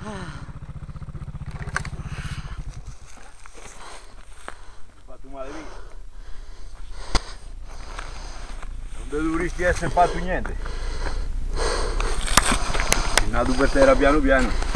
Fatto male lì. Non dovresti essere fatto niente. Il nado per terra piano piano.